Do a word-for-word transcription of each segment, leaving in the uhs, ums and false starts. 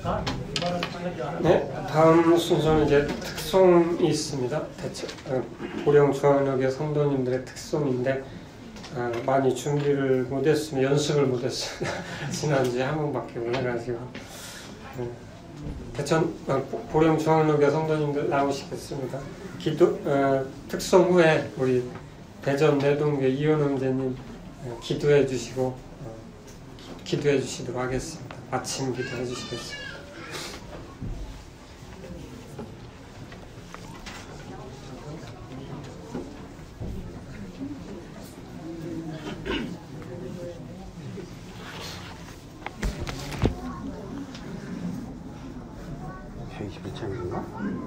네, 다음 순서는 이제 특송이 있습니다. 대체, 어, 보령중앙역의 성도님들의 특송인데 어, 많이 준비를 못했으면 연습을 못했어요. 지난주에 한 번밖에 못 해가지고 네. 대천 어, 보령중앙역의 성도님들 나오시겠습니다. 기도 어, 특송 후에 우리 대전 내동교 이원음제님 어, 기도해 주시고 어, 기도해 주시도록 하겠습니다. 마침 기도해 주시겠습니다. 백이십 장인가?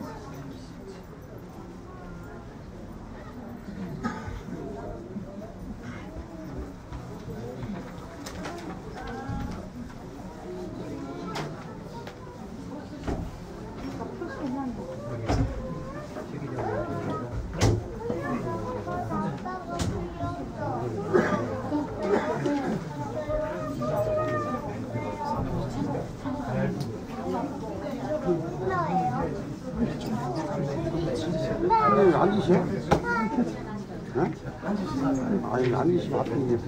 앉으시오? 응? 아니, 앉으시면 앞에 있네.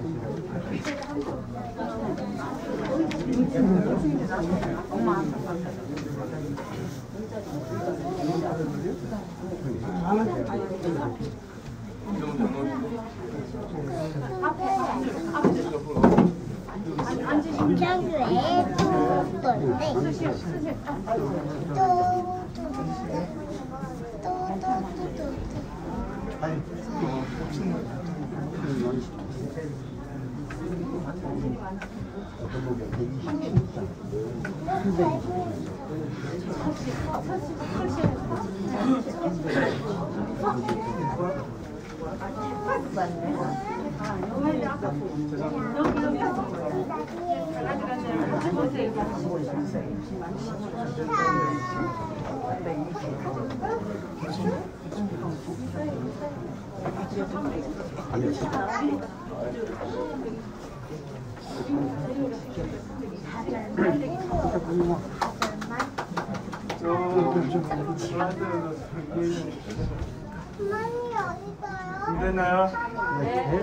됐나요? 네.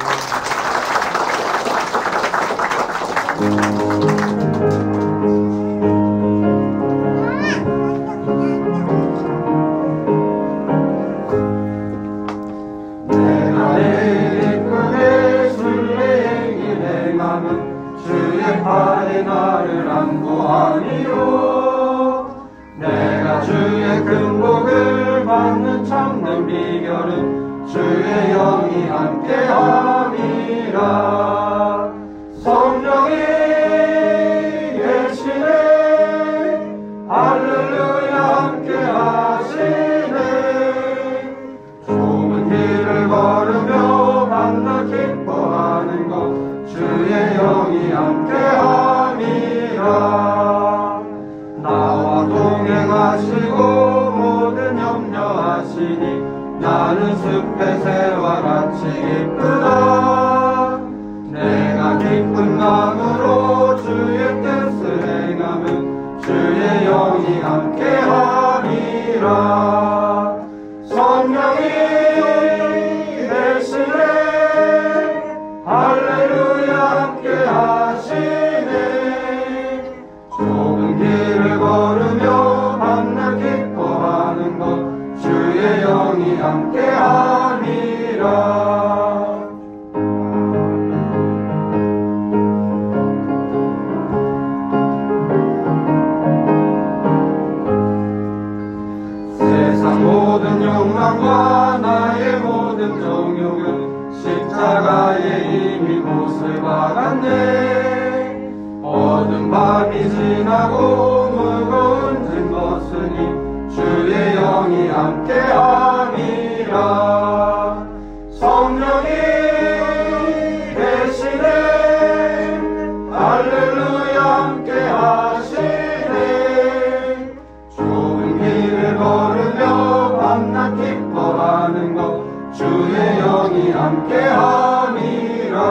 내가 내 꿈의 순례의 길에 가면 주의 팔에 나를 안고하니요. 내가 주의 큰 복을 받는 참된 비결은 주의 영이 함께함이라. 성령이 계시네, 할렐루야 함께하시네. 좁은 길을 걸으며 만나 기뻐하는 것 주의 영이 함께함이라. 나와 동행하시고 모든 염려하시니 나는 숲의 새와 같이 기쁘다. 내가 기쁜 마음으로 주의 뜻을 행하면 주의 영이 함께하리라. 성령이 계시네, 할렐루야 함께하시네. 좁은 길을 걸으며 밤낮 기뻐하는 것 주의 영이 함께하니라. 세상 모든 욕망과 나의 모든 정욕은 십자가에 이미 못을 박았네. 어두운 밤이 지나고 무거운 짐 벗으니 주의 영이 함께함이라. 성령이 계시네, 할렐루야 함께하시네. 좁은 길을 걸으며 밤낮 기뻐하는 것 주의 영이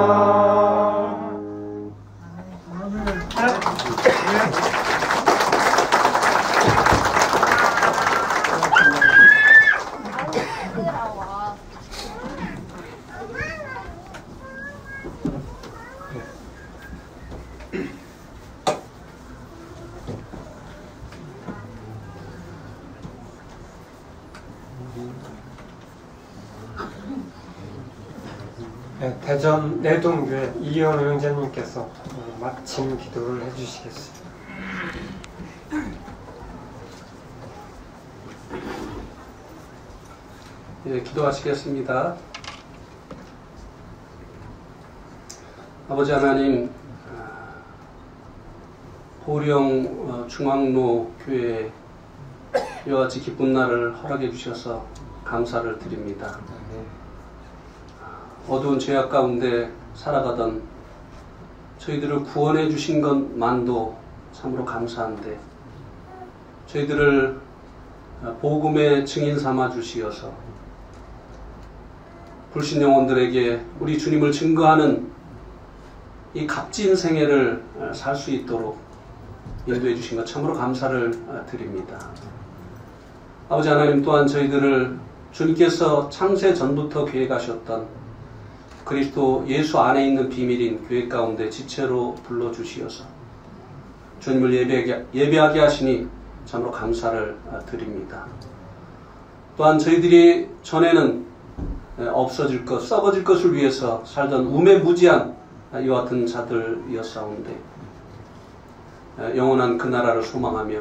함께함이라. 네, 대전 내동교회 이현우 형제님께서 어, 마침 기도를 해주시겠습니다. 예, 기도하시겠습니다. 아버지 하나님, 보령 중앙로 교회에 이와 같이 기쁜 날을 허락해 주셔서 감사를 드립니다. 어두운 죄악 가운데 살아가던 저희들을 구원해 주신 것만도 참으로 감사한데, 저희들을 복음의 증인 삼아 주시어서 불신 영혼들에게 우리 주님을 증거하는 이 값진 생애를 살 수 있도록 인도해 주신 것 참으로 감사를 드립니다. 아버지 하나님, 또한 저희들을 주님께서 창세 전부터 계획하셨던 그리스도 예수 안에 있는 비밀인 교회 가운데 지체로 불러주시어서 주님을 예배하게, 예배하게 하시니 참으로 감사를 드립니다. 또한 저희들이 전에는 없어질 것, 썩어질 것을 위해서 살던 우매무지한 이와 같은 자들이었사온데, 영원한 그 나라를 소망하며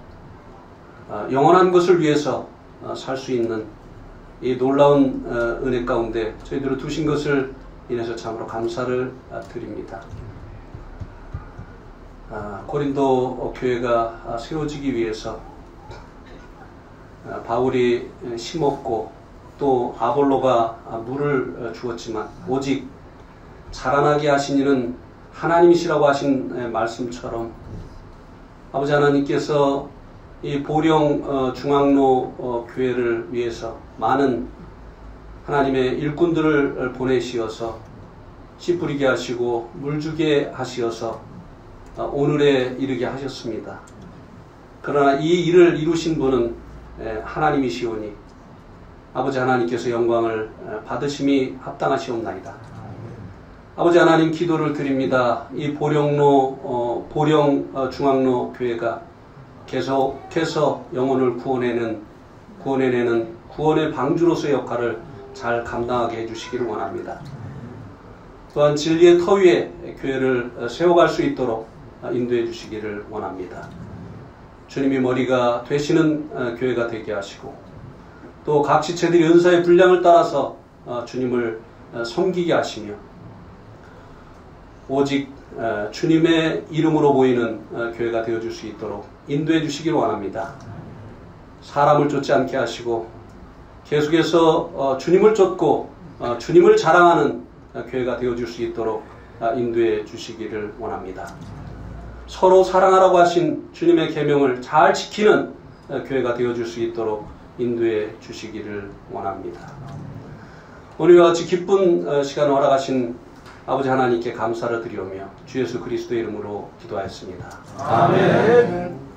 영원한 것을 위해서 살 수 있는 이 놀라운 은혜 가운데 저희들을 두신 것을 인해서 참으로 감사를 드립니다. 고린도 교회가 세워지기 위해서 바울이 심었고 또 아볼로가 물을 주었지만 오직 자라나게 하신 이는 하나님이시라고 하신 말씀처럼 아버지 하나님께서 이 보령 중앙로 교회를 위해서 많은 하나님의 일꾼들을 보내시어서 씨 뿌리게 하시고 물 주게 하시어서 오늘에 이르게 하셨습니다. 그러나 이 일을 이루신 분은 하나님이시오니 아버지 하나님께서 영광을 받으심이 합당하시옵나이다. 아버지 하나님, 기도를 드립니다. 이 보령로 어, 보령 어, 중앙로 교회가 계속해서 영혼을 구원해내는 구원해내는 구원의 방주로서의 역할을 잘 감당하게 해주시기를 원합니다. 또한 진리의 터 위에 교회를 세워갈 수 있도록 인도해 주시기를 원합니다. 주님이 머리가 되시는 교회가 되게 하시고 또 각 지체들이 은사의 분량을 따라서 주님을 섬기게 하시며 오직 주님의 이름으로 보이는 교회가 되어줄 수 있도록 인도해 주시기를 원합니다. 사람을 쫓지 않게 하시고 계속해서 주님을 쫓고 주님을 자랑하는 교회가 되어줄 수 있도록 인도해 주시기를 원합니다. 서로 사랑하라고 하신 주님의 계명을 잘 지키는 교회가 되어줄 수 있도록 인도해 주시기를 원합니다. 오늘과 같이 기쁜 시간을 허락하신 아버지 하나님께 감사를 드리오며 주 예수 그리스도의 이름으로 기도하였습니다. 아멘.